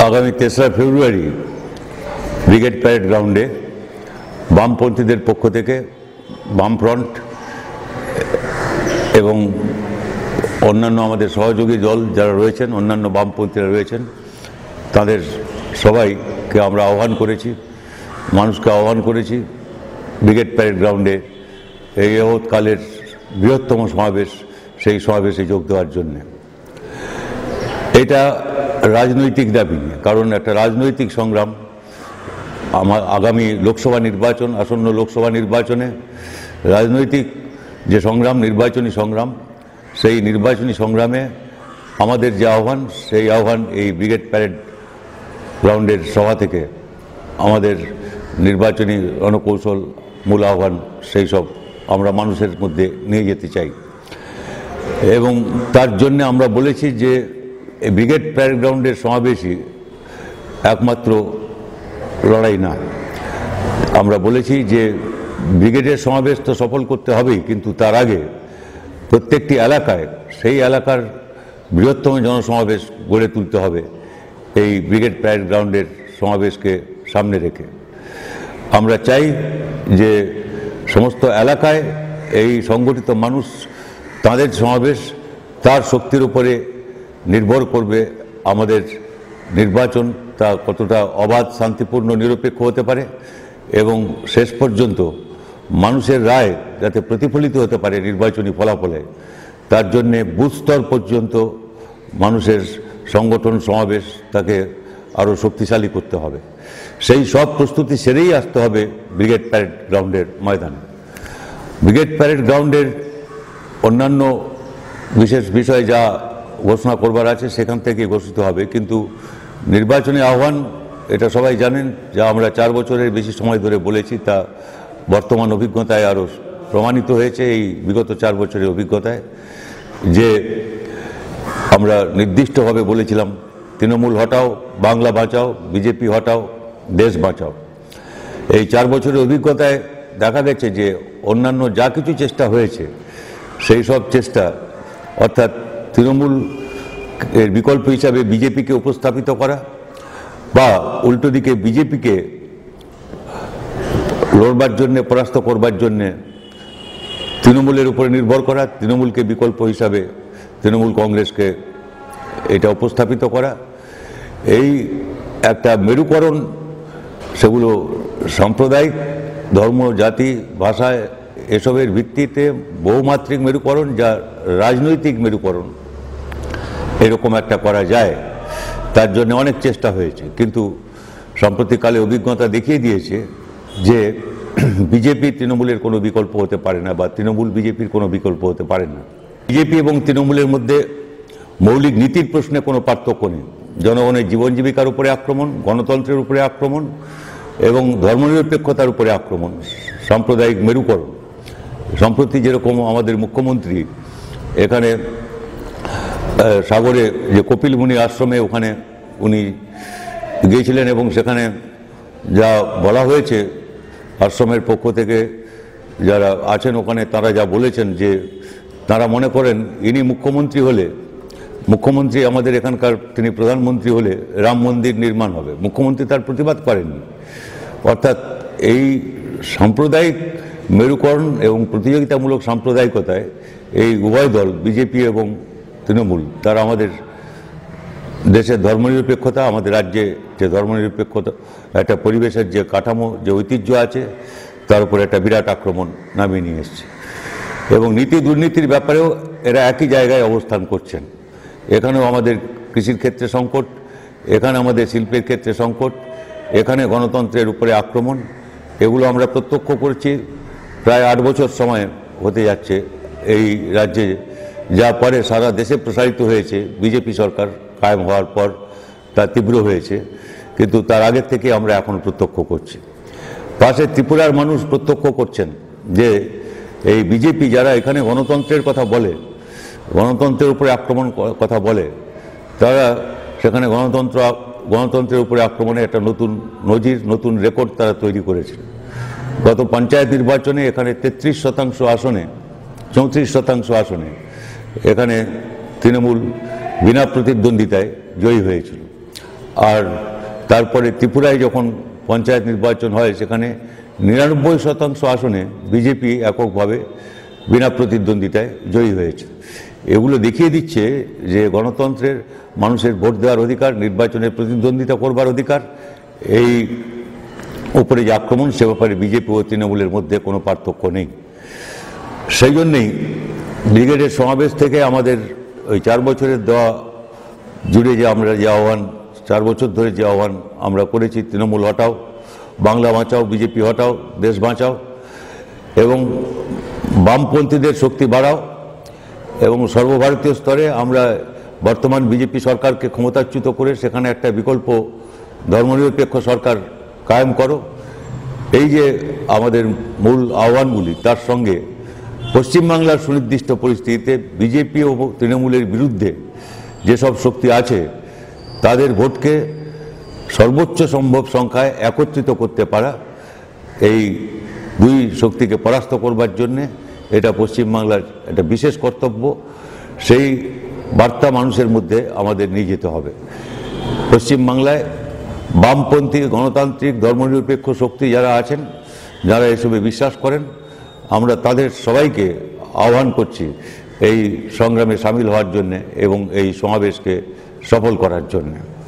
আগামী 3রা ফেব্রুয়ারি brigade parade গ্রাউন্ডে বামপন্থীদের পক্ষ থেকে বামফ্রন্ট এবং অন্যান্য আমাদের সহযোগী দল যারা রয়েছেন, অন্যান্য বামপন্থীরা রয়েছেন, তাদের সবাইকে আমরা আহ্বান করেছি, মানুষকে আহ্বান করেছি ব্রিগেড প্যারেড গ্রাউন্ডে এই যাবৎকালের বৃহত্তম সমাবেশ, সেই সমাবেশে যোগ দেওয়ার জন্যে। এটা রাজনৈতিক দাবি নিয়ে, কারণ একটা রাজনৈতিক সংগ্রাম। আগামী লোকসভা নির্বাচন, আসন্ন লোকসভা নির্বাচনে রাজনৈতিক যে সংগ্রাম, নির্বাচনী সংগ্রাম, সেই নির্বাচনী সংগ্রামে আমাদের যে আহ্বান, সেই আহ্বান এই ব্রিগেড প্যারেড গ্রাউন্ডের সভা থেকে আমাদের নির্বাচনী রণকৌশল, মূল আহ্বান, সেই সব আমরা মানুষের মধ্যে নিয়ে যেতে চাই। এবং তার জন্য আমরা বলেছি যে এই ব্রিগেড প্যারেড গ্রাউন্ডের সমাবেশই একমাত্র লড়াই না। আমরা বলেছি যে ব্রিগেডের সমাবেশ তো সফল করতে হবেই, কিন্তু তার আগে প্রত্যেকটি এলাকায় সেই এলাকার বৃহত্তম জনসমাবেশ গড়ে তুলতে হবে এই ব্রিগেড প্যারেড গ্রাউন্ডের সমাবেশকে সামনে রেখে। আমরা চাই যে সমস্ত এলাকায় এই সংগঠিত মানুষ, তাদের সমাবেশ, তার শক্তির উপরে নির্ভর করবে আমাদের নির্বাচন তা কতটা অবাধ, শান্তিপূর্ণ, নিরপেক্ষ হতে পারে এবং শেষ পর্যন্ত মানুষের রায় যাতে প্রতিফলিত হতে পারে নির্বাচনী ফলাফলে। তার জন্যে বুথ স্তর পর্যন্ত মানুষের সংগঠন, সমাবেশ তাকে আরও শক্তিশালী করতে হবে। সেই সব প্রস্তুতি সেরেই আসতে হবে ব্রিগেড প্যারেড গ্রাউন্ডের ময়দানে। ব্রিগেড প্যারেড গ্রাউন্ডের অন্যান্য বিশেষ বিষয় যা ঘোষণা করবার আছে সেখান থেকে ঘোষিত হবে, কিন্তু নির্বাচনী আহ্বান এটা সবাই জানেন, যা আমরা 4 বছরের বেশি সময় ধরে বলেছি, তা বর্তমান অভিজ্ঞতায় আরও প্রমাণিত হয়েছে। এই বিগত 4 বছরের অভিজ্ঞতায় যে আমরা নির্দিষ্টভাবে বলেছিলাম তৃণমূল হটাও, বাংলা বাঁচাও, বিজেপি হটাও, দেশ বাঁচাও। এই 4 বছরের অভিজ্ঞতায় দেখা গেছে যে অন্যান্য যা কিছু চেষ্টা হয়েছে, সেই সব চেষ্টা, অর্থাৎ তৃণমূল এর বিকল্প হিসাবে বিজেপিকে উপস্থাপিত করা বা উল্টো দিকে বিজেপিকে লড়বার জন্যে, পরাস্ত করবার জন্যে তৃণমূলের উপরে নির্ভর করা, তৃণমূলকে বিকল্প হিসাবে তৃণমূল কংগ্রেসকে এটা উপস্থাপিত করা, এই একটা মেরুকরণ, সেগুলো সাম্প্রদায়িক, ধর্ম, জাতি, ভাষায় এসবের ভিত্তিতে বহুমাত্রিক মেরুকরণ, যা রাজনৈতিক মেরুকরণ এরকম একটা করা যায়, তার জন্য অনেক চেষ্টা হয়েছে। কিন্তু সাম্প্রতিককালে অভিজ্ঞতা দেখিয়ে দিয়েছে যে বিজেপি তৃণমূলের কোনো বিকল্প হতে পারে না, বা তৃণমূল বিজেপির কোনো বিকল্প হতে পারে না। বিজেপি এবং তৃণমূলের মধ্যে মৌলিক নীতির প্রশ্নে কোনো পার্থক্য নেই। জনগণের জীবন জীবিকার উপরে আক্রমণ, গণতন্ত্রের উপরে আক্রমণ এবং ধর্মনিরপেক্ষতার উপরে আক্রমণ, সাম্প্রদায়িক মেরুকরণ। সম্প্রতি যেরকম আমাদের মুখ্যমন্ত্রী এখানে সাগরে যে কপিল মুনি আশ্রমে, ওখানে উনি গিয়েছিলেন এবং সেখানে যা বলা হয়েছে আশ্রমের পক্ষ থেকে যারা আছেন ওখানে, তারা যা বলেছেন যে তারা মনে করেন ইনি মুখ্যমন্ত্রী হলে, মুখ্যমন্ত্রী আমাদের এখানকার, তিনি প্রধানমন্ত্রী হলে রাম মন্দির নির্মাণ হবে। মুখ্যমন্ত্রী তার প্রতিবাদ করেননি। অর্থাৎ এই সাম্প্রদায়িক মেরুকরণ এবং প্রতিযোগিতামূলক সাম্প্রদায়িকতায় এই উভয় দল, বিজেপি এবং তৃণমূল, তারা আমাদের দেশের ধর্মনিরপেক্ষতা, আমাদের রাজ্যে যে ধর্মনিরপেক্ষতা, একটা পরিবেশের যে কাঠামো, যে ঐতিহ্য আছে, তার উপরে একটা বিরাট আক্রমণ নামিয়ে নিয়ে এসছে। এবং নীতি দুর্নীতির ব্যাপারেও এরা একই জায়গায় অবস্থান করছেন। এখানেও আমাদের কৃষির ক্ষেত্রে সংকট, এখানে আমাদের শিল্পের ক্ষেত্রে সংকট, এখানে গণতন্ত্রের উপরে আক্রমণ, এগুলো আমরা প্রত্যক্ষ করছি। প্রায় 8 বছর সময় হতে যাচ্ছে এই রাজ্যে, যা পরে সারা দেশে প্রসারিত হয়েছে বিজেপি সরকার কায়েম হওয়ার পর, তা তীব্র হয়েছে, কিন্তু তার আগের থেকে আমরা এখন প্রত্যক্ষ করছি। পাশে ত্রিপুরার মানুষ প্রত্যক্ষ করছেন যে এই বিজেপি যারা এখানে গণতন্ত্রের কথা বলে, গণতন্ত্রের উপরে আক্রমণ কথা বলে, তারা সেখানে গণতন্ত্রের উপরে আক্রমণে একটা নতুন নজির, নতুন রেকর্ড তারা তৈরি করেছে। গত পঞ্চায়েত নির্বাচনে এখানে 33% আসনে, 34% আসনে এখানে তৃণমূল বিনা প্রতিদ্বন্দ্বিতায় জয়ী হয়েছিল। আর তারপরে ত্রিপুরায় যখন পঞ্চায়েত নির্বাচন হয় সেখানে 99% আসনে বিজেপি এককভাবে বিনা প্রতিদ্বন্দ্বিতায় জয়ী হয়েছে। এগুলো দেখিয়ে দিচ্ছে যে গণতন্ত্রের মানুষের ভোট দেওয়ার অধিকার, নির্বাচনে প্রতিদ্বন্দ্বিতা করবার অধিকার, এই উপরে যে আক্রমণ সে ব্যাপারে বিজেপি ও তৃণমূলের মধ্যে কোনো পার্থক্য নেই। সেই জন্যেই ব্রিগেডের সমাবেশ থেকে আমাদের ওই 4 বছরের দেওয়া জুড়ে যে আমরা যে আহ্বান, 4 বছর ধরে যে আহ্বান আমরা করেছি, তৃণমূল হটাও, বাংলা বাঁচাও, বিজেপি হটাও, দেশ বাঁচাও এবং বামপন্থীদের শক্তি বাড়াও, এবং সর্বভারতীয় স্তরে আমরা বর্তমান বিজেপি সরকারকে ক্ষমতাচ্যুত করে সেখানে একটা বিকল্প ধর্মনিরপেক্ষ সরকার কায়েম করো। এই যে আমাদের মূল আহ্বানগুলি, তার সঙ্গে পশ্চিমবাংলার সুনির্দিষ্ট পরিস্থিতিতে বিজেপি ও তৃণমূলের বিরুদ্ধে যেসব শক্তি আছে তাদের ভোটকে সর্বোচ্চ সম্ভব সংখ্যায় একত্রিত করতে পারা, এই দুই শক্তিকে পরাস্ত করবার জন্যে এটা পশ্চিমবাংলার একটা বিশেষ কর্তব্য। সেই বার্তা মানুষের মধ্যে আমাদের নিয়ে যেতে হবে। পশ্চিমবাংলায় বামপন্থী, গণতান্ত্রিক, ধর্মনিরপেক্ষ শক্তি যারা আছেন, যারা এসবে বিশ্বাস করেন, আমরা তাদের সবাইকে আহ্বান করছি এই সংগ্রামে সামিল হওয়ার জন্যে এবং এই সমাবেশকে সফল করার জন্যে।